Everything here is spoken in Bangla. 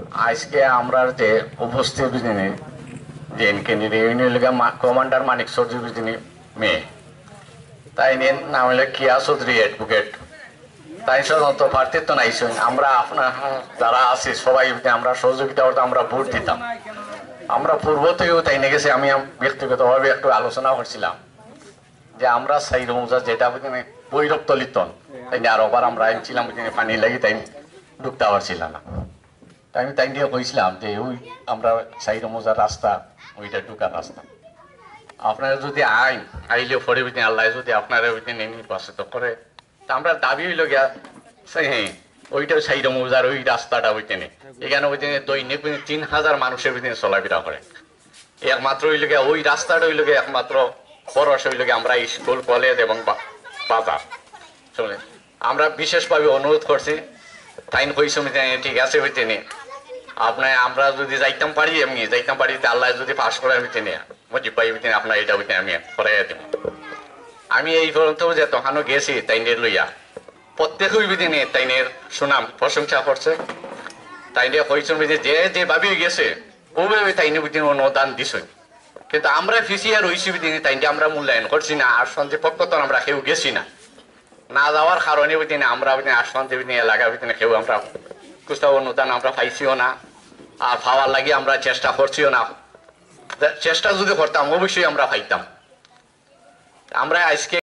আজকে আমরা যে উপস্থিত বিদিনে যে ইউনিয়ন লীগের কমান্ডার মানিক চৌধুরী বিদিনী মেয়ে তাই নিয়ে নাম হলে কিয়া চৌধুরী অ্যাডভোকেট তাই সাধারণত প্রার্থিত্ব নাইছেন আমরা আপনার যারা আছি সবাই আমরা সহযোগিতা করতে আমরা ভোট দিতাম। আমরা পূর্ব থেকেও তাই নিয়ে গেছে আমি ব্যক্তিগতভাবে একটু আলোচনা করছিলাম যে আমরা সাই রমজা যেটা বৈরব তলিতন তাই আর ওবার আমরা আনছিলাম পানি লাগি তাই ঢুকতে পারছিলাম না। আমি তাই নিয়ে কইছিলাম যে ওই আমরা সাই রমজার রাস্তা ওইটা ঢুকার রাস্তা আপনারা যদি আইলে পরে আল্লাহ যদি আপনারা নির্বাচিত করে তা আমরা দাবি হইল গিয়া হ্যাঁ ওইটা সাই রমজার ওই রাস্তাটা ওইতে নেই এখানে ওই দিনে দৈনিক 3000 মানুষের ভিতরে চলাফেরা করে একমাত্র হইল গিয়া ওই রাস্তাটা হইল গিয়া একমাত্র খরচ হইল গিয়া আমরা স্কুল কলেজ এবং বাজার চলে আমরা বিশেষভাবে অনুরোধ করছি তাই কইস ঠিক আছে হইতে নেই আপনার আমরা যদি যাইতাম পারি এমনি যাইতাম পারি আল্লাহ যদি পাস করে হইতে নেই মজিব পাই হইতে আপনি এটা হইতে আমি করাই দেব। আমি এই পর্যন্ত যে তখনও গেছি তাইনের লইয়া প্রত্যেক দিনে তাইনের সুনাম প্রশংসা করছে তাইনে কইছেন যে যেভাবে গেছে ওভাবে তাইনে দিন অনুদান দিছ কিন্তু আমরা ফিসিয়া রইছি দিনে তাইনে আমরা মূল্যায়ন করছি না আর সঞ্জে পক্ষত আমরা কেউ গেছি না না যাওয়ার কারণে ওই দিনে আমরা ওই দিনে আসন্তে এলাকা দিনে কেউ আমরা কুস্তাব অনুদান আমরা পাইছিও না আর পাওয়ার লাগে আমরা চেষ্টা করছিও না চেষ্টা যদি করতাম অবশ্যই আমরা পাইতাম। আমরা আজকে